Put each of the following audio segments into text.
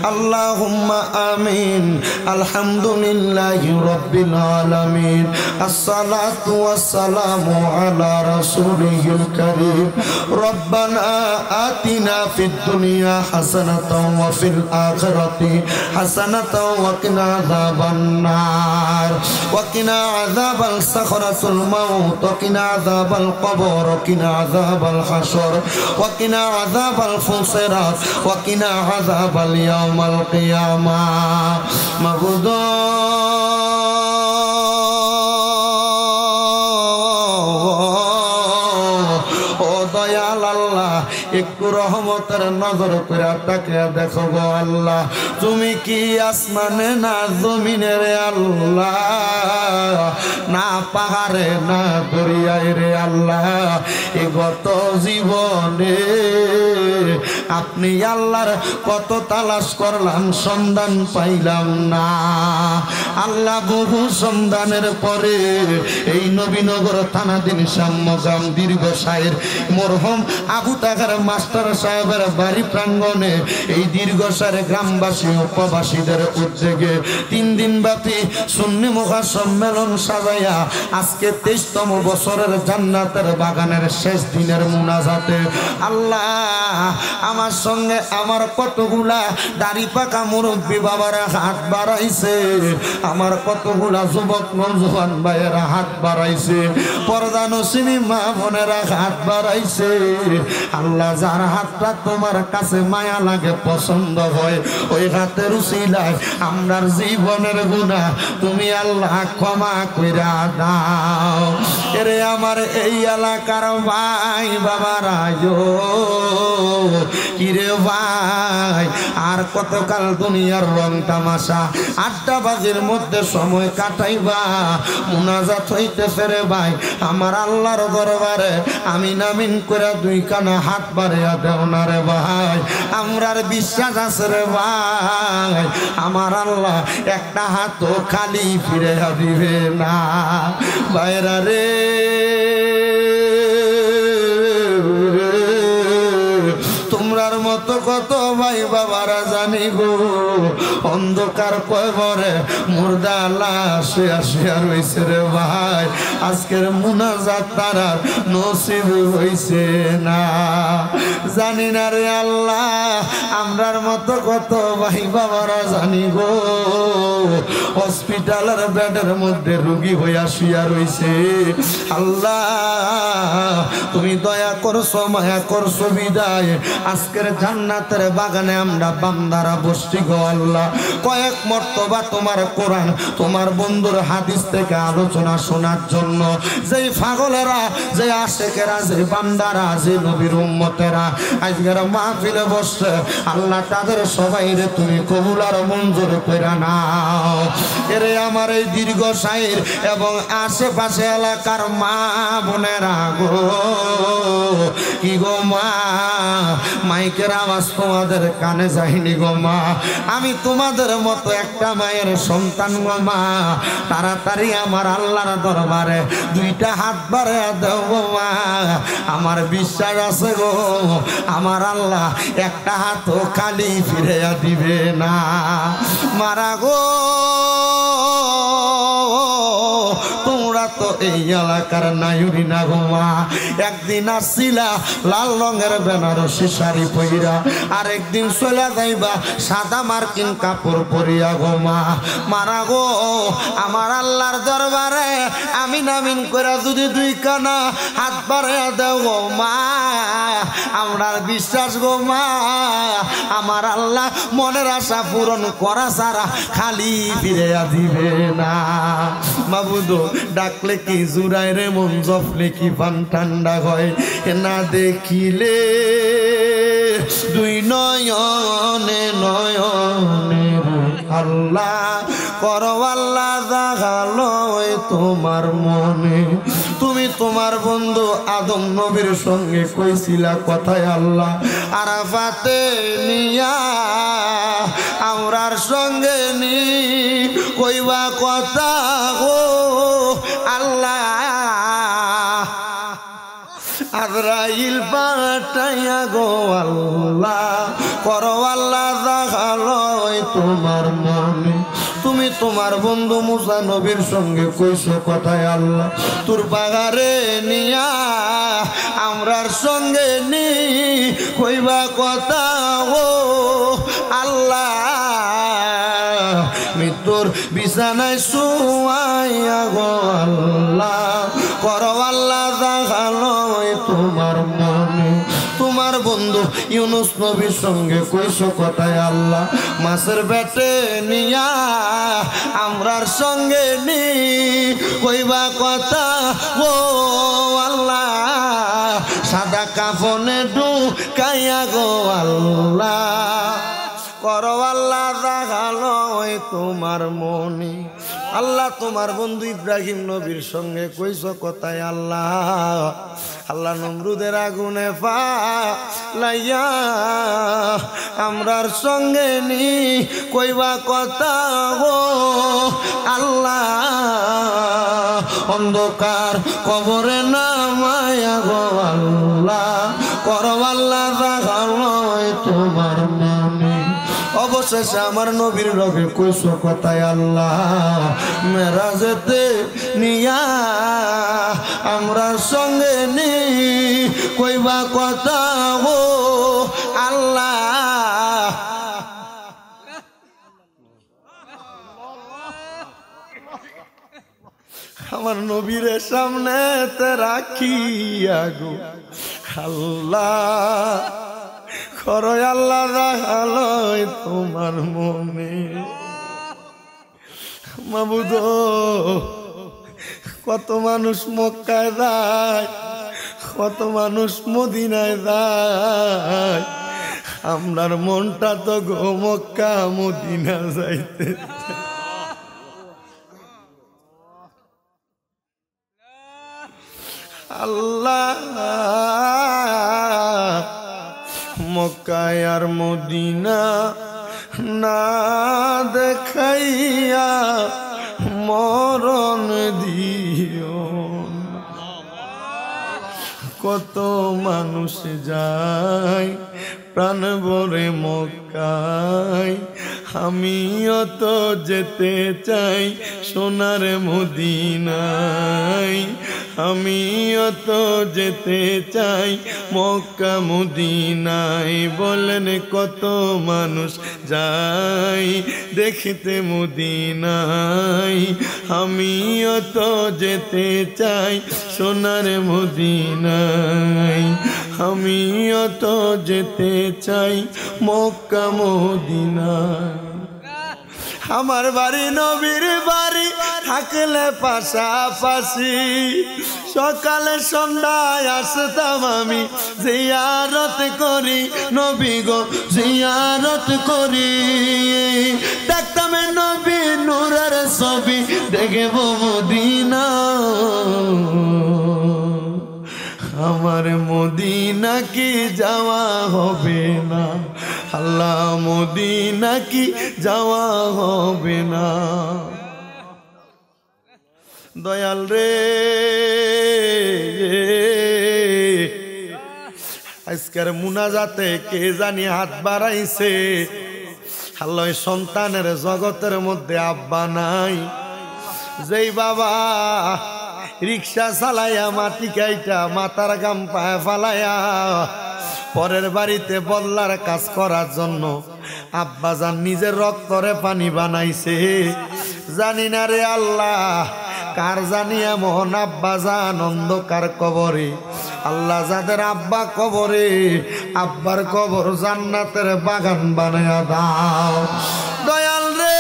আল্লাহুম্মা আমিন। আলহামদুলিল্লাহি রাব্বিল আলামিন। আসসালাতু ওয়াসসালামু আলা রাসূলিল কারীম। রব্বানা আতিনা ফিদ দুনিয়া হাসানাতাও ওয়া ফিল আখিরাতি হাসানাতাও ওয়া কিনা আযাবান নার ওয়া কিনা আযাবাল সাখরাতুল মাউত ওয়া কিনা আযাবাল কবর ওয়া কিনা আযাবাল হাসর ওয়া কিনা আযাবাল ফুসিরাত ওয়া কিনা আযাবাল ইয়াউমাল কিয়ামাহ। মাবুদ একটু রহমতের নজর করে তাকে দেখো গো আল্লাহ, তুমি কি আসমানে না জমিনে রে আল্লাহ, না পাহাড়ে না দরিয়ায় রে আল্লাহ। এ গত জীবনে আপনি আল্লাহর কত তালাশ করলাম, সন্ধান পাইলাম না আল্লাহ। বহু সন্ধানের পরে এই নবীনগর থানাধীন শ্যামগ্রাম দীর্ঘ সাহের মরহুম আবু তাহের মাস্টার সাহেবের বাড়ি প্রাঙ্গণে এই দীর্ঘসার গ্রামবাসী ও প্রবাসীদের উদ্যোগে 3 দিন ব্যাপী সুন্নি মুখা সম্মেলন সাজাইয়া আজকে 23তম বছরের জান্নাতের বাগানের শেষ দিনের মুনাজাতে আল্লাহ আমার সঙ্গে আমার কতগুলা দাড়ি পাকা মুরব্বী বাবারা হাত বাড়াইছে, আমার কতগুলা যুবক নওজোয়ান ভাইয়েরা হাত বাড়াইছে, পর্দা নসিনী মা বোনেরা হাত বাড়াইছে। আল্লাহ যার হাতটা তোমার কাছে মায়া লাগে, পছন্দ হয়, ওই হাতের উসিলায় আমরার জীবনের গুনাহ তুমি আল্লাহ ক্ষমা কইরা দাও। এরে আমার এই এলাকার ভাই বাবারা কিরে ভাই, আর কতকাল দুনিয়ার রং তামাশা আড্ডাবাজির মধ্যে সময় কাটাইবা? মুনাজাত হইতেছে রে ভাই আমার আল্লাহর দরবারে আমিন আমিন করে 2 কানা হাত বাড়িয়া দেও না রে ভাই। আমরার বিশ্বাস আছে রে ভাই আমার আল্লাহ একটা হাতও খালি ফিরে দিবে না। ভাইরা রে তোমরার মতো কত ভাই বাবারা জানি গো অন্ধকার কবরে মুর্দা লাশ আসিয়া রইছে রে ভাই, আজকের মুনাজাত তারার নসিব হইছে না। জানি না রে আল্লাহ আমরার মতো কত ভাই বাবারা জানি গো হসপিটালের বেডের মধ্যে রোগী হইয়া শুইয়া রইছে। আল্লাহ তুমি দয়া করছো মায়া করছো বিদায় আজকের জান্নাতের বাগানে আমরা বান্দারা বসছি গো আল্লাহ। কয়েক মর্তবা তোমার কোরআন তোমার বন্ধুর হাদিস থেকে আলোচনা শোনার জন্য যেই পাগলেরা যে আশেকেরা যে বান্দারা যে নবীর উম্মতেরা আজকের মাহফিলে বসছে আল্লাহ তাদের সবাইরে তুমি কবুল আর মঞ্জুর করে নাও। এরে আমার এই দীর্ঘ সাইর এবং আশেপাশে এলাকার মা বোনেরা গো কি গো মা, মাইকের আওয়াজ তোমাদের কানে যায়নি গো মা, আমি তোমাদের মতো একটা মায়ের সন্তান গো মা। তাড়াতাড়ি আমার আল্লাহর দরবারে 2টা হাত বাড়াইয়া দাও গো মা। আমার বিশ্বাস আছে গো আমার আল্লাহ একটা হাতও খালি ফিরাইয়া দিবে না। মারা গো তোমরা তো এই এলাকার নায়ুরি না গো মা। একদিন আসছিলা লাল রঙের বেনারসি শাড়ি পইরা, আর একদিন চলে যাইবা সাদা মার্কিন কাপড় পরিয়া গো মা। মারা গো আমার আল্লাহর দরবারে আমিন আমিন করে যদি 2 কানা হাত বাড়াইয়া দেও গো মা, আমরার বিশ্বাস গো মা আমার আল্লাহ মনের আশা পূরণ করা ছাড়া খালি ফিরাইয়া দিবে না। মাবুদ ডাকলে কি জুড়াই রে মন, জপলে কি পান ঠান্ডা হয়, না দেখিলে 2 নয়নে নয়নে আল্লাহ করো আল্লাহ জাগালো তোমার মনে। তুমি তোমার বন্ধু আদম নবীর সঙ্গে কইছিলা কথায় আল্লাহ আরাফাতে নিয়া আমরার সঙ্গে নি কইবা কথা গো আল্লাহ। আজরাইল পাঠাইয়া গো আল্লাহ করো আল্লাহ জাগালো তোমার মনে তুমি তোমার বন্ধু মুসা নবীর সঙ্গে কইছো কথায় আল্লাহ তোর পাগারে নিয়া আমরার সঙ্গে নি কইবা কথা ও আল্লাহ মৃত্যুর বিছানায় শুয়াইয়া গো আল্লাহ করো আল্লাহ দেখালো তোমার মনে তোমার বন্ধু ইউনুস নবীর সঙ্গে কইছো কথায় আল্লাহ মাছের পেটে নিয়া আমরার সঙ্গে নি কইবা কথা ও আল্লাহ সাদা কাফনে ঢুকাইয়া গো আল্লাহ করো আল্লাহ দেখালো তোমার মনে আল্লাহ তোমার বন্ধু ইব্রাহিম নবীর সঙ্গে কইছো কথায় আল্লাহ আল্লাহ নমরুদের আগুনে ফালাইয়া আমরার সঙ্গে নি কইবা কথা গো আল্লাহ অন্ধকার কবরে নামায়া গো আল্লাহ করো আল্লাহ দেখালো তোমার মনে অবশেষে আমার নবীর লগে কইছো কথায় আল্লাহ মেরাজেতে নিয়া আমরা সঙ্গে নি কইবা কথা ও আল্লাহ আমার নবীর সামনে তে রাখিয়া গো আল্লাহ করো আল্লাহ দেখালো তোমার মনে মাবুদ কত মানুষ মক্কায় যায় কত মানুষ মদিনায় যায় আমরার মনটা তো গো মক্কা মদিনা যাইতে আল্লাহ মক্কায় আর মদিনা না দেখাইয়া মরণ দিও কত মানুষ যায় প্রাণ ভরে মক্কায় আমিও তো যেতে চাই সোনার মদিনায় আমিও তো যেতে চাই মক্কা মদিনায় বলেন কত মানুষ যায় দেখতে মদিনায় আমিও তো যেতে চাই সোনার মদিনায় আমিও তো যেতে চাই মক্কা মদিনায় আমার বাড়ি নবীর বাড়ি থাকলে পাশাপাশি সকালে সন্ধ্যায় আসতাম আমি জিয়ারত করি নবী গো জিয়ারত করি দেখতাম নবী নূরের ছবি দেখব মদিনা আমার মদিনা কি যাওয়া হবে না আল্লাহ মদিনা কি যাওয়া হবে না দয়াল রে আজকের মুনাজাতে কে জানি হাত বাড়াইছে আল্লাহ সন্তানের জগতের মধ্যে আব্বা নাই যেই বাবা রিক্সা চালাইয়া মাটি কাইটা মাথার গাম পায়ে ফালাইয়া পরের বাড়িতে বদলার কাজ করার জন্য আব্বাজান নিজের রক্তরে পানি বানাইছে জানি না রে আল্লাহ কার জানি এমন আব্বাজান অন্ধকার কবরে আল্লাহ যাদের আব্বা কবরে আব্বার কবর জান্নাতের বাগান বানায়া দাও দয়াল রে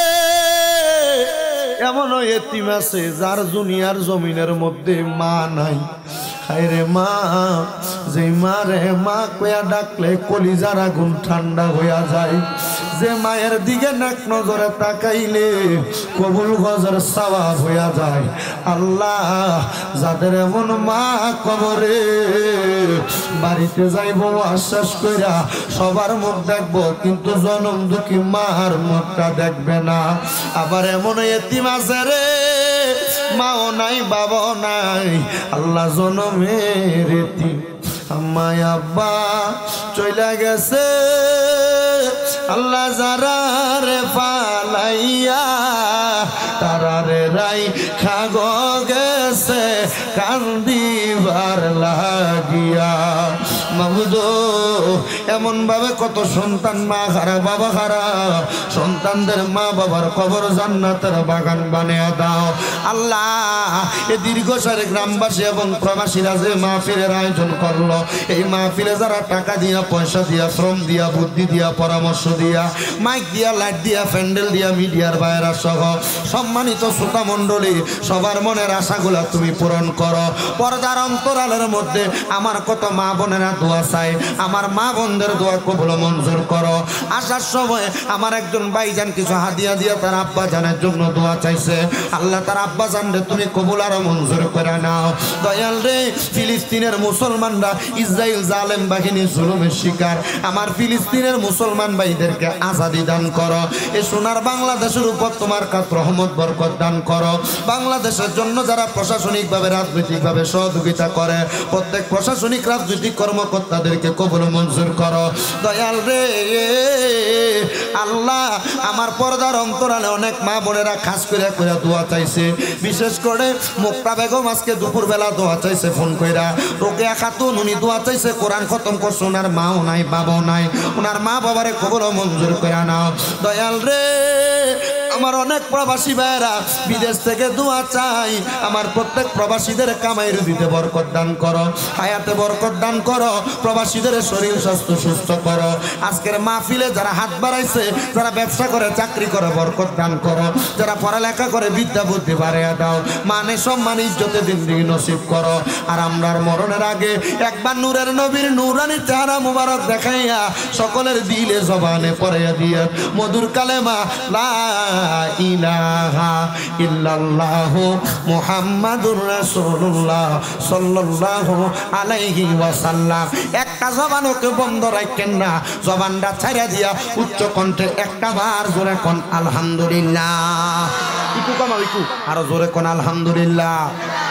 এমনও এতিম আছে যার দুনিয়ার জমিনের মধ্যে মা নাই হায়রে মা যে মা রে মা কয়া ডাকলে কলিজার আগুন ঠান্ডা হইয়া যায় যে মায়ের দিকে নাক নজরে তাকাইলে কবুল গজর সওয়াব হইয়া যায় আল্লাহ যাদের এমন মা কবরে বাড়িতে যাইব আশ্বাস কইরা সবার মুখ দেখবো কিন্তু জনম দুঃখী মার মুখটা দেখবে না আবার এমন এতিম আছে রে মাও নাই বাবাও নাই আল্লাহ জনমের এতিম আম্মাই আব্বা চইলা গেছে আল্লাহ যারা বানাইয়া তারারে রাই খাগো গেছে কান্দিবার লাগিয়া। মাবুদ এমন ভাবে কত সন্তান মা হারা বাবা হারা, সন্তানদের মা বাবার কবর জান্নাতের বাগান বানিয়ে দাও আল্লাহ। এ দীর্ঘসারে গ্রামবাসী এবং প্রবাসীরা যে মাহফিলের আয়োজন করলো, এই মাহফিলে যারা টাকা দিয়া পয়সা দিয়া শ্রম দিয়া বুদ্ধি দিয়া পরামর্শ দিয়া মাইক দিয়া লাইট দিয়া প্যান্ডেল দিয়া মিডিয়ার বাইরা সহ সম্মানিত শ্রোতা মণ্ডলী সবার মনের আশাগুলা তুমি পূরণ করো। পর্দার অন্তরালের মধ্যে আমার কত মা বোনেরা দোয়া চাই, আমার মা বোনদের দোয়া কবুল মঞ্জুর করো। আসার সময় আমার একজন ভাইজান কিছু হাদিয়া দিয়া তার আব্বা জানের জন্য দোয়া চাইছে, আল্লাহ তার আব্বা জানরে তুমি কবুল আর মঞ্জুর করে নাও। দয়াল রে ফিলিস্তিনের মুসলমানরা ইসরায়েল জালেম বাহিনী জুলুমের শিকার, আমার ফিলিস্তিনের মুসলমান ভাইদেরকে আজাদি দান করো। এই সোনার বাংলাদেশের উপর তোমার কাছে রহমত বরকত দান করো। বাংলাদেশের জন্য যারা প্রশাসনিকভাবে রাজনৈতিকভাবে সহযোগিতা করে প্রত্যেক প্রশাসনিক রাজনৈতিক কর্মকর্তাদেরকে কবুল মঞ্জুর করো। দয়াল রে আল্লাহ আমার পর্দার অন্তরালে অনেক মা বোনেরা খাস করে করে দোয়া চাইছে, বিশেষ করে মুক্তা বেগম আজকে দুপুরবেলা দোয়া চাইছে ফোন কইরা। রোকেয়া খাতুন উনি দোয়া চাইছে, কোরআন খতম করছে, ওনার মাও নাই বাবাও নাই, ওনার মা বাবারে কবুল মঞ্জুর করে নাও। দয়াল রে আমার অনেক প্রবাসী ভাইরা বিদেশ থেকে দোয়া চাই, আমার প্রত্যেক প্রবাসীদের কামাই রুজিতে বরকত দান করো, হায়াতে বরকত দান করো, প্রবাসীদের শরীর স্বাস্থ্য সুস্থ করো। আজকের মাহফিলে যারা হাত বাড়াইছে, যারা ব্যবসা করে চাকরি করে বরকত দান করো, যারা পড়ালেখা করে বিদ্যা বুদ্ধি বাড়িয়ে দাও, মানে সম্মান ইজ্জতে জিন্দেগি নসিব করো। আর আমরার মরণের আগে একবার নূরের নবীর নূরানি চেহারা মুবারক দেখাইয়া সকলের দিলে জবানে পড়াইয়া দিয়ে মধুর কালেমা লা ইলাহা ইল্লাল্লাহু মুহাম্মাদুর রাসূলুল্লাহ সাল্লাল্লাহু আলাইহি ওয়াসাল্লাম একটা জবানকে বন্ধ রাখেন না, জবানটা ছাড়া দিয়া উচ্চ কণ্ঠে একটা বার জোরে কোন আলহামদুলিল্লাহ, একটু কমাও একটু আরো জোরে কোন আলহামদুলিল্লাহ।